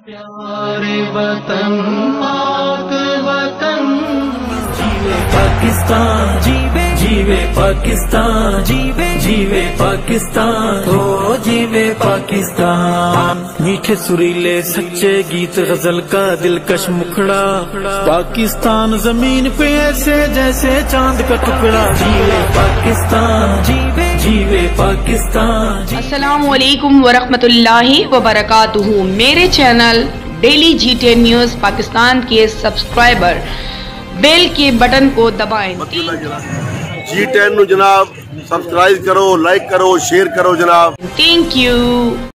प्यारे वतन पाक वतन, जीवे पाकिस्तान, जीवे जीवे पाकिस्तान, जीवे जीवे पाकिस्तान, हो जीवे पाकिस्तान। मीठे सुरीले सच्चे गीत गजल का दिलकश मुखड़ा, पाकिस्तान जमीन पे ऐसे जैसे चांद का टुकड़ा। जीवे पाकिस्तान, जीवे जीवे पाकिस्तान। अस्सलामु अलैकुम वरहमतुल्लाहि वबरकातुहू। मेरे channel daily G10 news Pakistan के सब्सक्राइबर बेल के बटन को दबाएं। G10 जनाब सब्सक्राइब करो, लाइक करो, शेयर करो जनाब। Thank you.